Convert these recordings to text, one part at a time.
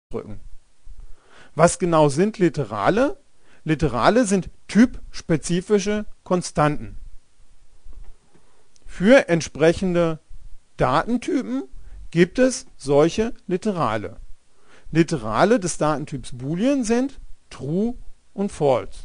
drücken. Was genau sind Literale? Literale sind typspezifische Konstanten. Für entsprechende Datentypen gibt es solche Literale. Literale des Datentyps Boolean sind True und False.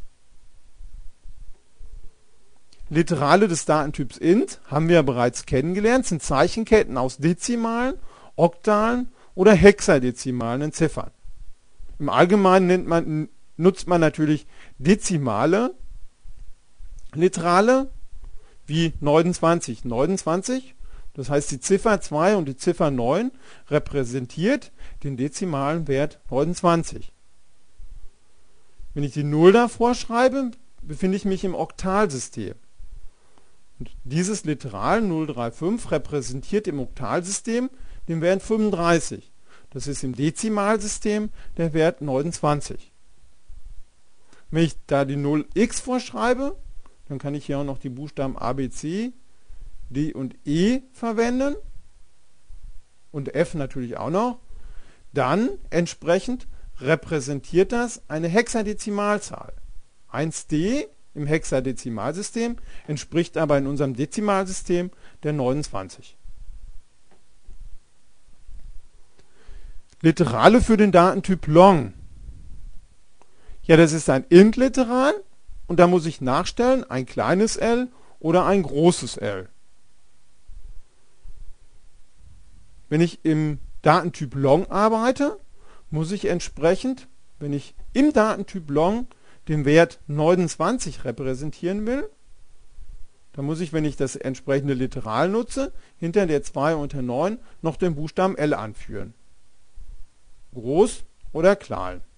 Literale des Datentyps Int haben wir ja bereits kennengelernt, sind Zeichenketten aus Dezimalen, Oktalen oder hexadezimalen Ziffern. Im Allgemeinen nutzt man natürlich dezimale Literale wie 29. 29, das heißt die Ziffer 2 und die Ziffer 9 repräsentiert den dezimalen Wert 29. Wenn ich die 0 davor schreibe, befinde ich mich im Oktalsystem. Und dieses Literal 035 repräsentiert im Oktalsystem den Wert 35. Das ist im Dezimalsystem der Wert 29. Wenn ich da die 0x vorschreibe, dann kann ich hier auch noch die Buchstaben A, B, C, D und E verwenden und F natürlich auch noch. Dann entsprechend repräsentiert das eine Hexadezimalzahl. 1D im Hexadezimalsystem entspricht aber in unserem Dezimalsystem der 29. Literale für den Datentyp Long. Ja, das ist ein Int-Literal und da muss ich nachstellen, ein kleines l oder ein großes L. Wenn ich im Datentyp Long arbeite, muss ich entsprechend, wenn ich im Datentyp Long den Wert 29 repräsentieren will, dann muss ich, wenn ich das entsprechende Literal nutze, hinter der 2 und der 9 noch den Buchstaben L anführen. Groß oder klein.